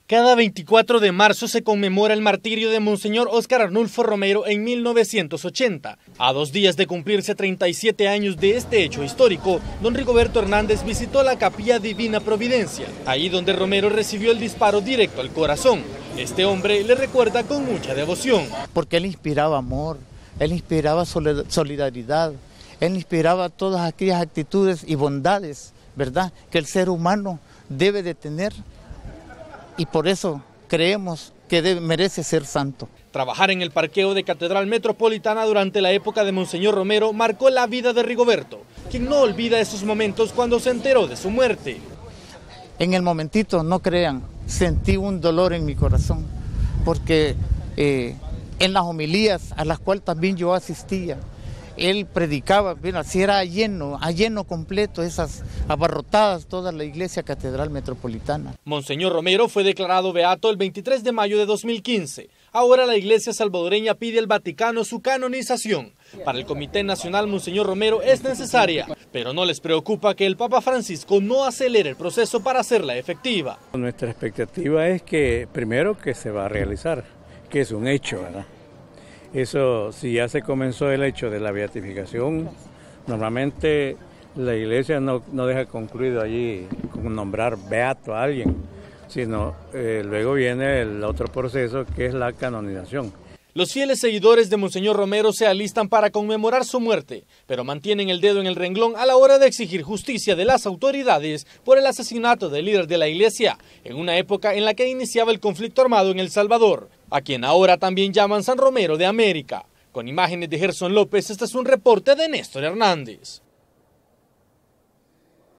Cada 24 de marzo se conmemora el martirio de Monseñor Óscar Arnulfo Romero en 1980. A 2 días de cumplirse 37 años de este hecho histórico, don Rigoberto Hernández visitó la Capilla Divina Providencia, ahí donde Romero recibió el disparo directo al corazón. Este hombre le recuerda con mucha devoción. Porque él inspiraba amor, él inspiraba solidaridad, él inspiraba todas aquellas actitudes y bondades, ¿verdad?, que el ser humano debe de tener. Y por eso creemos que merece ser santo. Trabajar en el parqueo de Catedral Metropolitana durante la época de Monseñor Romero marcó la vida de Rigoberto, quien no olvida esos momentos cuando se enteró de su muerte. En el momentito, no crean, sentí un dolor en mi corazón, porque en las homilías a las cuales también yo asistía, él predicaba, mira, si era a lleno completo, esas abarrotadas toda la iglesia Catedral Metropolitana. Monseñor Romero fue declarado beato el 23 de mayo de 2015. Ahora la iglesia salvadoreña pide al Vaticano su canonización. Para el Comité Nacional, Monseñor Romero es necesaria, pero no les preocupa que el Papa Francisco no acelere el proceso para hacerla efectiva. Nuestra expectativa es que, primero, que se va a realizar, que es un hecho, ¿verdad? Eso, si ya se comenzó el hecho de la beatificación, normalmente la iglesia no deja concluido allí con nombrar beato a alguien, sino luego viene el otro proceso que es la canonización. Los fieles seguidores de Monseñor Romero se alistan para conmemorar su muerte, pero mantienen el dedo en el renglón a la hora de exigir justicia de las autoridades por el asesinato del líder de la iglesia, en una época en la que iniciaba el conflicto armado en El Salvador, a quien ahora también llaman San Romero de América. Con imágenes de Gerson López, este es un reporte de Néstor Hernández.